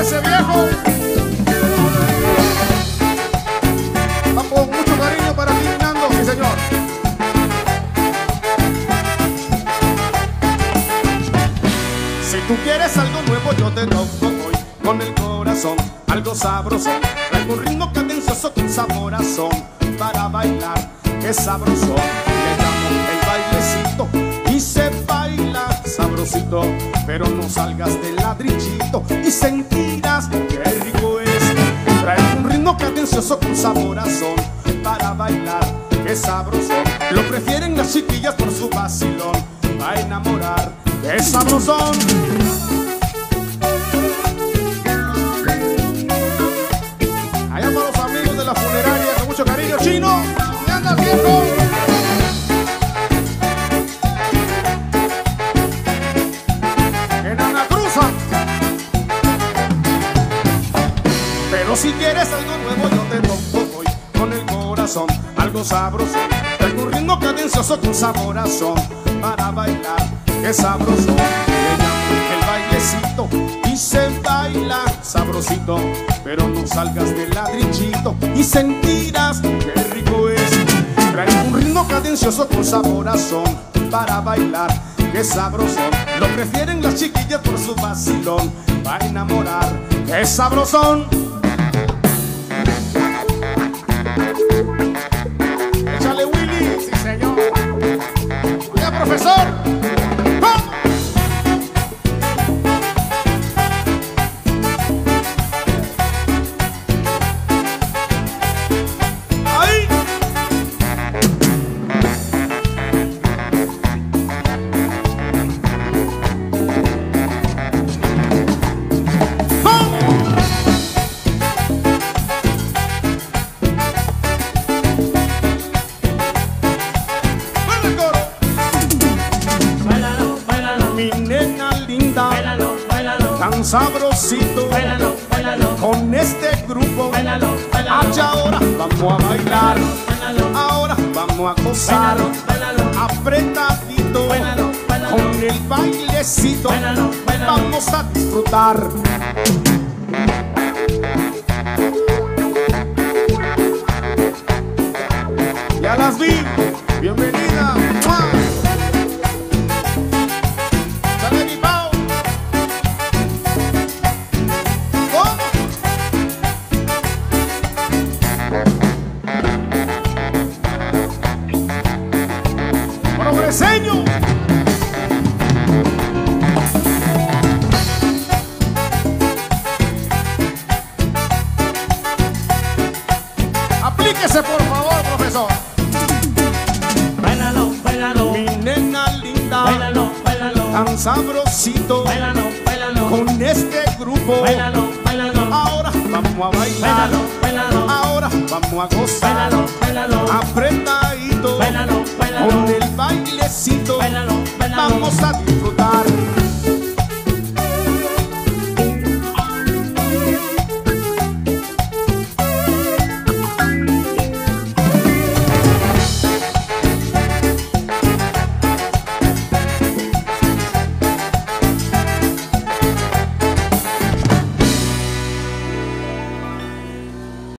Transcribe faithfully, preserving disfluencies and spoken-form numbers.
ese viejo. Va con mucho cariño para ti, Nando, sí señor. Si tú quieres algo nuevo, yo te toco hoy con el corazón, algo sabroso. Traigo un ritmo cadencioso con saborazón para bailar, es sabroso. Le llamo el bailecito y se baila sabrosito, pero no salgas del ladrillito y sentirás qué rico es. Traigo un ritmo cadencioso con saborazón para bailar, es sabroso. Lo prefieren las chiquillas por su vacilón, a enamorar, es sabrosón. Allá para los amigos de la funeraria, con mucho cariño, Chino, y anda viejo. Enana Cruza. Pero si quieres algo nuevo, yo te toco hoy con el corazón, algo sabroso. Traigo un ritmo cadencioso con saborazón para bailar, es sabroso. Le llamo el bailecito y se baila sabrosito, pero no salgas del ladrillito y sentirás qué rico es. Traigo un ritmo cadencioso con saborazón para bailar, es sabroso. Lo prefieren las chiquillas por su vacilón, va a enamorar, es sabrosón. Échale Willy, sí señor. Oiga, profesor. Tan sabrosito, bailalo, bailalo, con este grupo, bailalo, bailalo, allá ahora vamos a bailar, bailalo, ahora vamos a gozar, bailalo, bailalo, apretadito, bailalo, bailalo, con el bailecito, bailalo, bailalo, vamos a disfrutar. Ya las vi, bienvenida. Progreseño. Aplíquese por favor, profesor. Bailalo, bailalo, mi nena linda, bailalo, bailalo, tan sabrosito, bailalo, bailalo, con este grupo, bailalo, bailalo, ahora vamos a bailar, bailalo, bailalo, ahora vamos a gozar, bailalo, bailalo, apretadito, bailalo, bailalo, con el bailecito, bailalo, bailalo, vamos a disfrutar.